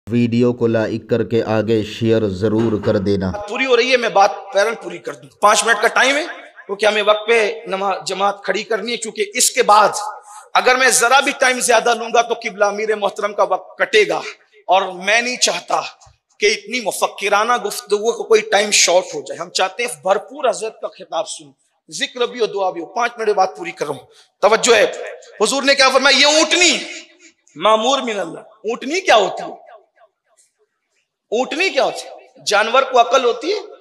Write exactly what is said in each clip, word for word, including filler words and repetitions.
Video को like करके आगे शेयर जरूर कर देना। पूरी हो रही है, मैं बात पैरल पूरी कर दूं। पांच मिनट का टाइम है तो क्या हमें वक्त पे नमाज जमात खड़ी करनी है, क्योंकि इसके बाद अगर मैं जरा भी टाइम ज्यादा लूंगा तो किबला अमीर मोहतरम का वक्त कटेगा, और मैं नहीं चाहता कि इतनी मुफक्किराना गुफ्तगू को कोई टाइम शॉर्ट हो जाए। हम चाहते हैं भरपूर हजरत का खिताब सुन, जिक्र भी हो, दुआ भी हो। पांच मिनट बात पूरी कर रहा हूं, तवज्जो है। हुजूर ने क्या फरमाया, ये ऊंटनी मामूर मिन अल्लाह। ऊंटनी क्या होती है? ऊंटनी क्या होती है? जानवर को अकल होती है,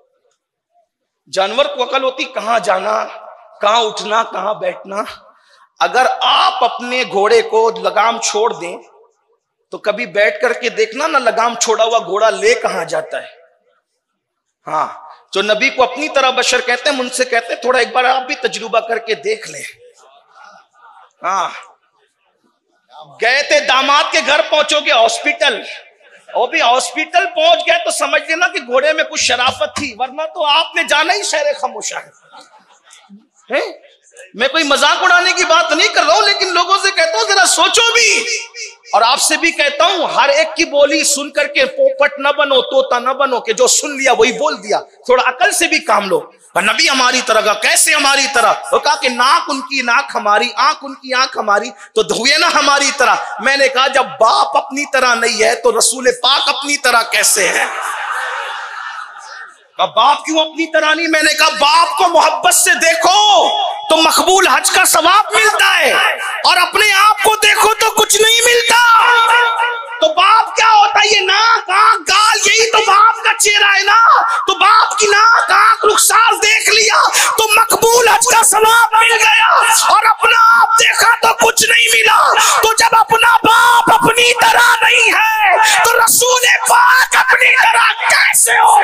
जानवर को अकल होती कहां जाना, कहां उठना, कहां बैठना। अगर आप अपने घोड़े को लगाम छोड़ दें तो कभी बैठ करके देखना ना, लगाम छोड़ा हुआ घोड़ा ले कहां जाता है। हाँ, जो नबी को अपनी तरह बशर कहते हैं, मुझसे कहते हैं थोड़ा एक बार आप भी तजुर्बा करके देख लें। हाँ, गए थे दामाद के घर, पहुंचोगे हॉस्पिटल, वो भी हॉस्पिटल पहुंच गए तो समझ लेना कि घोड़े में कुछ शराफत थी, वरना तो आपने जाना ही शहर खामोशा है। मैं कोई मजाक उड़ाने की बात नहीं कर रहा हूं, लेकिन लोगों से कहता हूं जरा सोचो भी, और आपसे भी कहता हूं हर एक की बोली सुन करके पोपट न बनो, तोता न बनो कि जो सुन लिया वही बोल दिया। थोड़ा अकल से भी काम लो। नबी हमारी तरह का, कैसे हमारी तरह? वो कहा कि नाक उनकी नाक हमारी, आंख उनकी आंख हमारी, तो हुए ना हमारी तरह। मैंने कहा जब बाप अपनी तरह नहीं है तो रसूल पाक अपनी तरह कैसे है? कहा बाप क्यों अपनी तरह नहीं? मैंने कहा बाप को मोहब्बत से देखो तो मकबूल हज का सवाब मिलता है, और अपने आप को देखो तो कुछ नहीं मिलता। तो बाप क्या होता है? ये नाक आंख गाल, यही तो बाप का चेहरा है ना। तो बाप की नाक आंख रुखसार देख लिया तो मकबूल हज का सवाब मिल गया, और अपना आप देखा तो कुछ नहीं मिला। तो जब अपना बाप अपनी तरह नहीं है तो रसूल पाक अपनी तरह कैसे हो?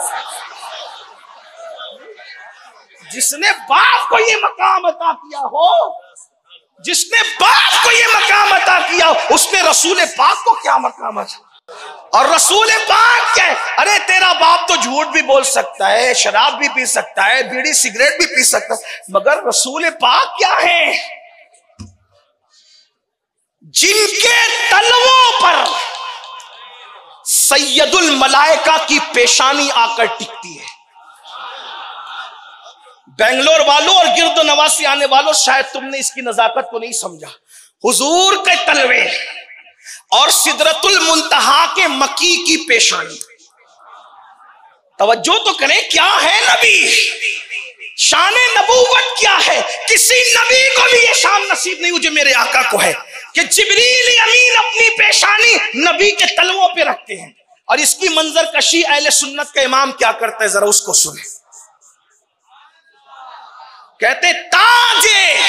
जिसने बाप को ये मकाम अता किया हो, जिसने बाप को ये मकाम अता किया हो, उसने रसूल पाक को क्या मकाम अता? और रसूल पाक क्या है? अरे तेरा बाप तो झूठ भी बोल सकता है, शराब भी पी सकता है, बीड़ी सिगरेट भी पी सकता है, मगर रसूल पाक क्या है? जिनके तलवों पर सैयदुल मलाइका की पेशानी आकर टिकती है। बेंगलोर वालों और गिरदो नवासी आने वालों, शायद तुमने इसकी नजाकत को नहीं समझा। हुजूर के तलवे और सिदरतुल मुंतहा के मकी की पेशानी, तवज्जो तो करें, क्या है नबी? शान नबूवत क्या है? किसी नबी को भी ये शान नसीब नहीं हुई जो मेरे आका को है कि जिब्रील अमीन अपनी पेशानी नबी के तलवों पे रखते हैं। और इसकी मंजर कशी अहले सुन्नत का इमाम क्या करता है, जरा उसको सुने। कहते ताजे,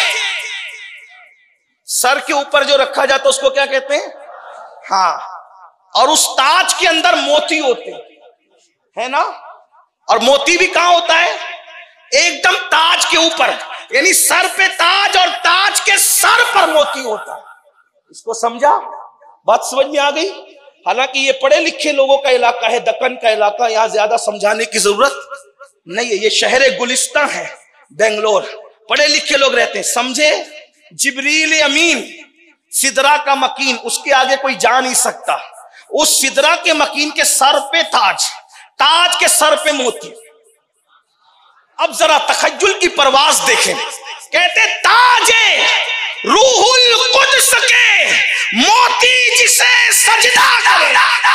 सर के ऊपर जो रखा जाता है उसको क्या कहते हैं? हाँ, और उस ताज के अंदर मोती होते हैं, है ना? और मोती भी कहां होता है? एकदम ताज के ऊपर, यानी सर पे ताज और ताज के सर पर मोती होता है। इसको समझा? बात समझ में आ गई? हालांकि ये पढ़े लिखे लोगों का इलाका है, दक्कन का इलाका, यहां ज्यादा समझाने की जरूरत नहीं है। ये शहर गुलिस्तां है बेंगलोर, पढ़े लिखे लोग रहते हैं, समझे? जिब्रील अमीन सिदरा का मकीन, उसके आगे कोई जा नहीं सकता। उस सिदरा के मकीन के सर पे ताज, ताज के सर पे मोती। अब जरा तखज्जुल की परवाज देखें। कहते ताजे रूहुल कुद्स के मोती जिसे सजदा करे।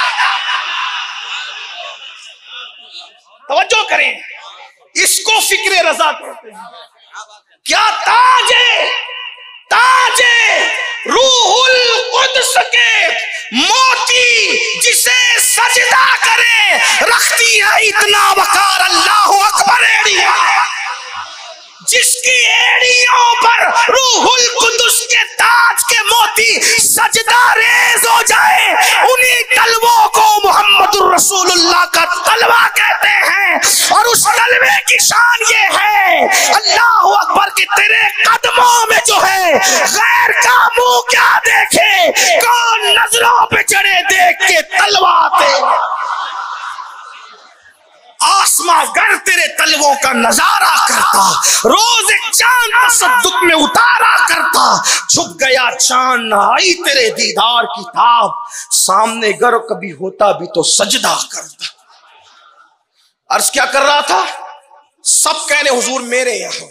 तवज्जो करें, इसको फिक्रे रजा कहते हैं। क्या ताजे, ताजे रूहुल कुद्स के मोती जिसे सजदा करे, रखती है इतना वकार अल्लाहु अकबर एड़िया, जिसकी एड़ियों पर रूहुल कुद्स के ताज के मोती सजदा रेज हो जाए, उन्हीं तलवों को मुहम्मदुर रसूलुल्लाह का तलवा कहते हैं। और उस तलवे की शान ये है, अल्लाहु अकबर, कि तेरे कदमों में जो है गैर का मुंह क्या देखे, कौन नजरों पे चढ़े देख के तलवाते। आसमान आसमां गर तेरे तलवों का नजारा करता, रोज एक चांद तसद्दुक में उतारा करता, झुक गया चांद आई तेरे दीदार की ताब, सामने गर कभी होता भी तो सजदा करता। अर्ज क्या कर रहा था? सब कहने हुजूर मेरे यहां,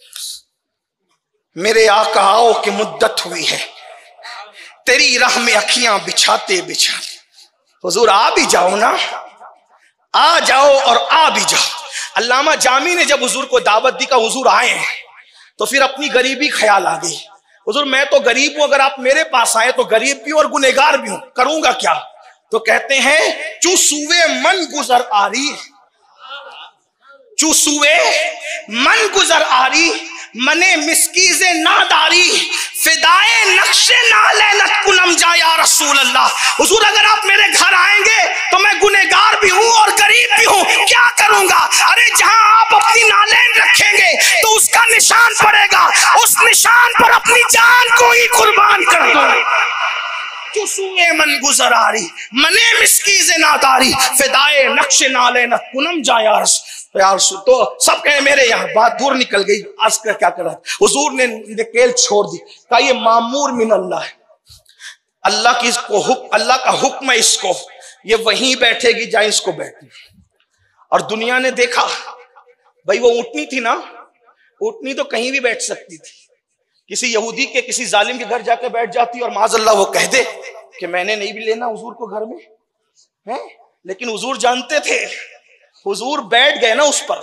मेरे आका आओ की मुद्दत हुई है, तेरी राह में अखियां बिछाते बिछाते। हुजूर आ भी जाओ ना, आ जाओ और आ भी जाओ। अल्लामा जामी ने जब हुजूर को दावत दी का हुजूर आए हैं, तो फिर अपनी गरीबी ख्याल आ गई। हुजूर मैं तो गरीब हूं, अगर आप मेरे पास आए तो गरीब भी हूं और गुनहगार भी हूं, करूंगा क्या? तो कहते हैं चूसुए मन गुजर आरी, चूसुए मन गुजर आरी, मने मिस्कीज़े नादारी, फिदाए नक्शे नाले कुलम जा या रसूल अल्लाह। हुजूर अगर आप मेरे घर आएंगे तो मैं गुनहगार भी हूं और गरीब भी हूं, क्या करूंगा? अरे जहां आप अपनी नालें रखेंगे तो उसका निशान पड़ेगा, उस निशान पर अपनी जान को ही कुर्बान कर दो। चुसूए मन गुजरारी, मने मिस्कीज़े नादारी, फिदाए नक्शे नाले कुलम जा या रसूल। यार तो सब कहे मेरे यहाँ, बात दूर निकल गई। आज का क्या करा? हुजूर ने नकेल छोड़ दी, कहा ये मामूर मिन अल्लाह है, अल्लाह की इसको हुक्म, अल्लाह का हुक्म है इसको, ये वहीं बैठेगी जहां इसको बैठे। और दुनिया ने देखा भाई, वो ऊँटनी थी ना, ऊँटनी तो कहीं भी बैठ सकती थी, किसी यहूदी के किसी जालिम के घर जाकर बैठ जाती और माज़अल्लाह वो कह दे कि मैंने नहीं भी लेना हुजूर को घर में है। लेकिन हुजूर जानते थे, हुजूर बैठ गए ना उस पर,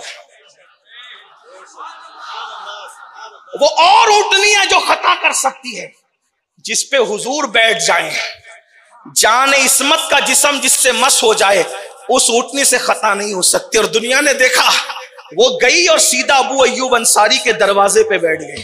वो और ऊँटनियां जो खता कर सकती है, जिस पे हुजूर बैठ जाएं, जान इस्मत का जिस्म जिससे मस हो जाए, उस ऊँटनी से खता नहीं हो सकती। और दुनिया ने देखा, वो गई और सीधा अबू अय्यूब अंसारी के दरवाजे पे बैठ गए।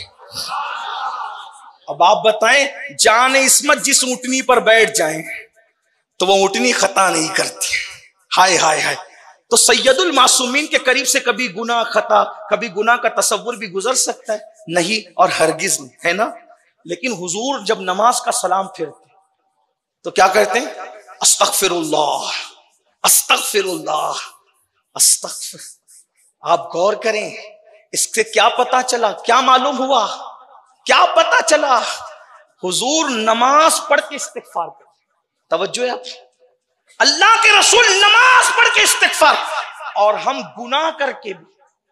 अब आप बताएं, जान इस्मत जिस ऊँटनी पर बैठ जाए तो वो ऊँटनी खता नहीं करती। हाय हाय हाय। तो सैयदुल मासूमीन के करीब से कभी गुनाह खता, कभी गुनाह का तसव्वुर भी गुजर सकता है? नहीं, और हरगिज नहीं, है ना। लेकिन हुजूर जब नमाज का सलाम फेरते तो क्या कहते हैं? अस्तगफिरुल्लाह, अस्तगफिरुल्लाह, अस्तगफिर। आप गौर करें, इससे क्या पता चला, क्या मालूम हुआ, क्या पता चला? हुजूर नमाज पढ़ के इस्तिगफार करते। तवज्जो है आप, अल्लाह के रसूल नमाज पढ़ के इस्तिगफार, और हम गुनाह करके भी।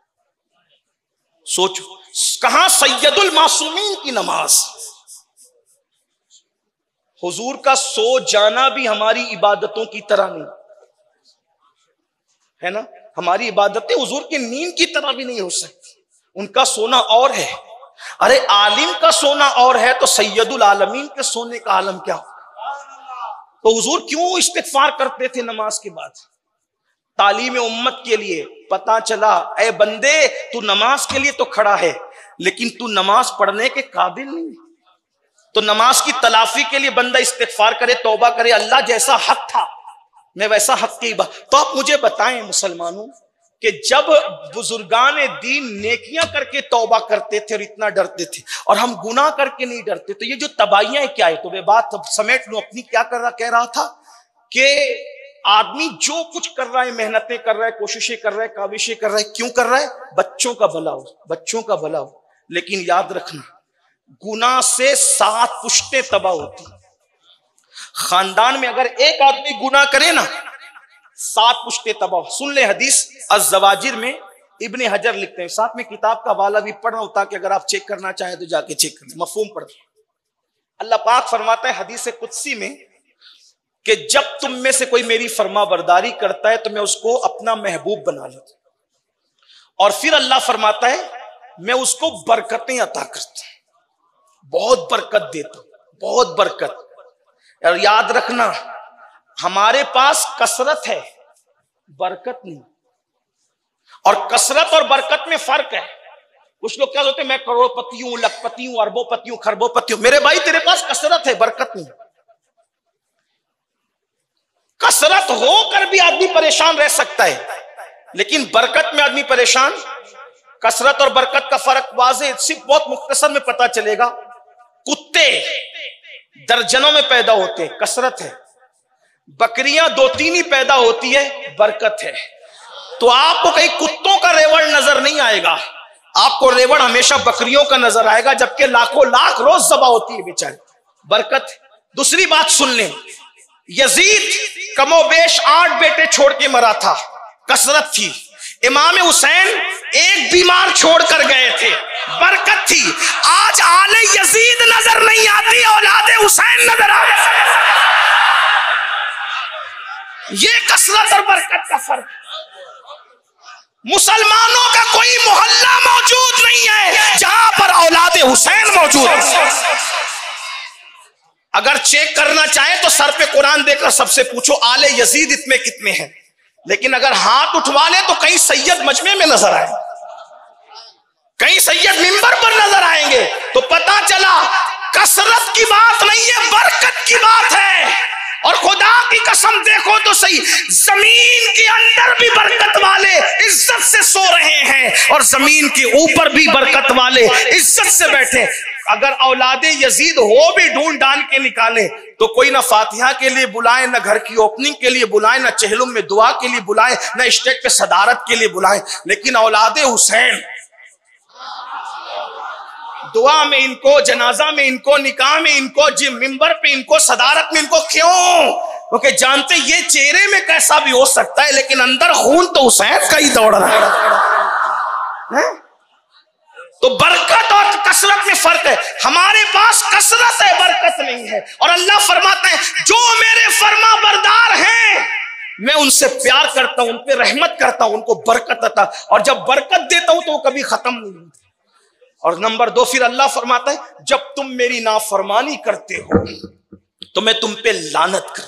सोचो, कहां सैयदुल मासूमीन की नमाज। हुजूर का सो जाना भी हमारी इबादतों की तरह नहीं है ना। हमारी इबादतें हुजूर की नींद की तरह भी नहीं हो सकती, उनका सोना और है। अरे आलिम का सोना और है, तो सैयदुल आलमीन के सोने का आलम क्या हो? तो हुजूर क्यों इस्तिगफार करते थे नमाज के बाद? तालीम उम्मत के लिए। पता चला, ए बंदे, तू नमाज के लिए तो खड़ा है, लेकिन तू नमाज पढ़ने के काबिल नहीं। तो नमाज की तलाफी के लिए बंदा इस्तिगफार करे, तौबा करे, अल्लाह जैसा हक था मैं वैसा हक की बात। तो आप मुझे बताएं मुसलमानों, कि जब बुजुर्गान दीन नेकियां करके तौबा करते थे और इतना डरते थे, और हम गुनाह करके नहीं डरते, तो ये जो तबाहियां क्या है? तो मैं बात समेट लूं अपनी। क्या कर रहा कह रहा था कि आदमी जो कुछ कर रहा है, मेहनतें कर रहा है, कोशिशें कर रहा है, काविशें कर रहा है, क्यों कर रहा है? बच्चों का भला हो, बच्चों का भला हो। लेकिन याद रखना, गुनाह से सात पुश्तें तबाह होती। खानदान में अगर एक आदमी गुनाह करे ना, सात पुश्ते तबाह। सुन ले हदीस अज़्ज़वाजिर में इब्ने हजर लिखते हैं, साथ में किताब का वाला भी पढ़ रहा हूं ताकि अगर आप चेक करना चाहें तो जाके चेक कर लें, मफहूम पढ़। अल्लाह पाक फरमाता है हदीस कुदसी में कि जब तुम में से कोई मेरी फरमाबरदारी करता है तो मैं उसको अपना महबूब बना लेता हूं। और फिर अल्लाह फरमाता है मैं उसको बरकतें अता करता हूं, बहुत बरकत देता हूं, बहुत बरकत। और याद रखना, हमारे पास कसरत है, बरकत नहीं। और कसरत और बरकत में फर्क है। कुछ लोग क्या होते हैं, मैं करोड़पति हूं, लखपति हूं, अरबोपति हूं, खरबोपति हूं। मेरे भाई तेरे पास कसरत है, बरकत नहीं। कसरत होकर भी आदमी परेशान रह सकता है, लेकिन बरकत में आदमी परेशान। कसरत और बरकत का फर्क वाज़े सिर्फ बहुत मुख्तसर में पता चलेगा। कुत्ते दर्जनों में पैदा होते हैं, कसरत है। बकरियां दो तीन ही पैदा होती है, बरकत है। तो आपको कहीं कुत्तों का रेवड़ नजर नहीं आएगा, आपको रेवड़ हमेशा बकरियों का नजर आएगा, जबकि लाखों लाख रोज ज़बा होती है बेचारी। बरकत। दूसरी बात सुन लें, यजीद कमोबेश आठ बेटे छोड़ के मरा था, कसरत थी। इमाम हुसैन एक बीमार छोड़कर गए थे, बरकत थी। आज आले यजीद नजर नहीं आती, औलादे हुसैन नजर आ ये कसरत और बरकत का फर्क। मुसलमानों का कोई मोहल्ला मौजूद नहीं है जहां पर औलादे हुसैन मौजूद है। अगर चेक करना चाहे तो सर पे कुरान देकर सबसे पूछो आले यजीद इतने कितने हैं, लेकिन अगर हाथ उठवा ले तो कहीं सैयद मजमे में नजर आए, कहीं सैयद मिंबर पर नजर आएंगे, तो पता चला कसरत की बात नहीं है, बरकत की बात है। और खुदा की कसम देखो तो सही, जमीन के अंदर भी बरकत वाले इज्जत से सो रहे हैं और जमीन के ऊपर भी बरकत वाले इज्जत से बैठे। अगर औलादे यजीद हो भी ढूंढ डाल के निकाले तो कोई ना फातिहा के लिए बुलाए, ना घर की ओपनिंग के लिए बुलाए, ना चहलुम में दुआ के लिए बुलाए, ना स्टेज पे सदारत के लिए बुलाए, लेकिन औलादे हुसैन दुआ में इनको, जनाजा में इनको, निकाह में इनको, जिम मिंबर पे इनको, सदारत में इनको। क्यों? क्योंकि जानते ये चेहरे में कैसा भी हो सकता है, लेकिन अंदर खून तो हुसैन का ही दौड़ रहा है, है? तो बरकत और कसरत में फर्क है। हमारे पास कसरत है, बरकत नहीं है। और अल्लाह फरमाता है जो मेरे फरमा बरदार हैं मैं उनसे प्यार करता हूं, उन पे रहमत करता हूं, उनको बरकत अता। और जब बरकत देता हूं तो वो कभी खत्म नहीं होती। और नंबर दो, फिर अल्लाह फरमाता है जब तुम मेरी नाफरमानी करते हो तो मैं तुम पे लानत करता।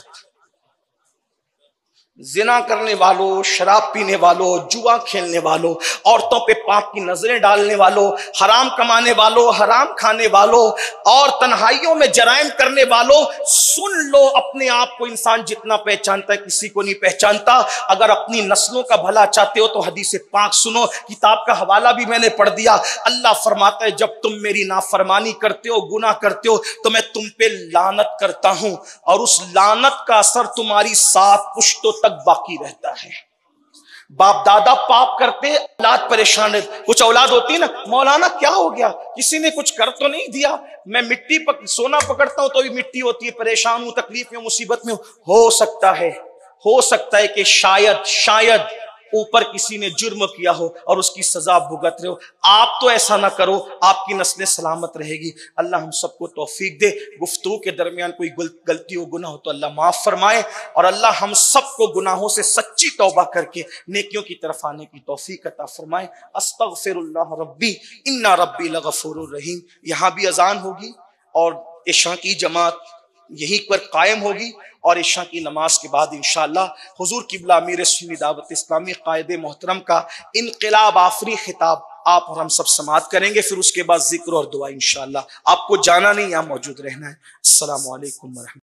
जिना करने वालों, शराब पीने वालों, जुआ खेलने वालों, औरतों पे पाप की नजरें डालने वालों, हराम कमाने वालों, हराम खाने वालों और तन्हाइयों में जराइम करने वालों, सुन लो अपने आप को इंसान जितना पहचानता है किसी को नहीं पहचानता। अगर अपनी नस्लों का भला चाहते हो तो हदीस पाक सुनो, किताब का हवाला भी मैंने पढ़ दिया। अल्लाह फरमाता है जब तुम मेरी नाफरमानी करते हो, गुनाह करते हो तो मैं तुम पे लानत करता हूं और उस लानत का असर तुम्हारी सात पुश्तों तक बाकी रहता है। बाप दादा पाप करते, औलाद परेशान है। कुछ औलाद होती है ना, मौलाना क्या हो गया, किसी ने कुछ कर तो नहीं दिया, मैं मिट्टी पक, सोना पकड़ता हूं तो भी मिट्टी होती है, परेशान हूं, तकलीफ में, मुसीबत में हूं। हो सकता है हो सकता है कि शायद शायद ऊपर किसी ने जुर्म किया हो और उसकी सजा भुगत रहे हो। आप तो ऐसा ना करो, आपकी नस्लें सलामत रहेगी। अल्लाह हम सबको तौफीक दे। गुफ्तगू के दरमियान कोई गलती हो, गुनाह हो तो अल्लाह माफ फरमाए और अल्लाह हम सबको गुनाहों से सच्ची तौबा करके नेकियों की तरफ आने की तौफीक अता फरमाए। अस्तगफिरुल्लाह रब्बी इन्ना रब्बी लगफूरुर रहीम। यहाँ भी अजान होगी और इशा की जमात यहीं पर कायम होगी और इशा की नमाज के बाद इंशाअल्लाह हुजूर किबला अमीर सुन्नी दावत इस्लामी कायदे मोहतरम का इनकलाब आफरी खिताब आप और हम सब समाअत करेंगे। फिर उसके बाद जिक्र और दुआ इंशाअल्लाह। आपको जाना नहीं, यहाँ मौजूद रहना है। अस्सलामु अलैकुम व रहमतुल्लाह।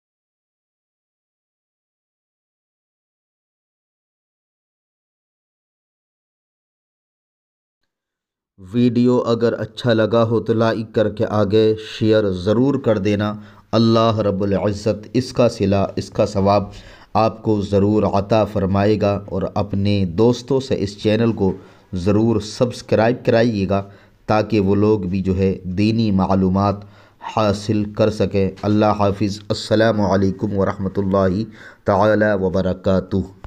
वीडियो अगर अच्छा लगा हो तो लाइक करके आगे शेयर ज़रूर कर देना। अल्लाह रब्बुल इज़्ज़त इसका सिला, इसका सवाब आपको ज़रूर अता फ़रमाएगा। और अपने दोस्तों से इस चैनल को ज़रूर सब्सक्राइब कराइएगा ताकि वो लोग भी जो है दीनी मालूमात हासिल कर सकें। अल्लाह हाफिज़। अस्सलामु अलैकुम व रहमतुल्लाहि तआला व बरकातुहू।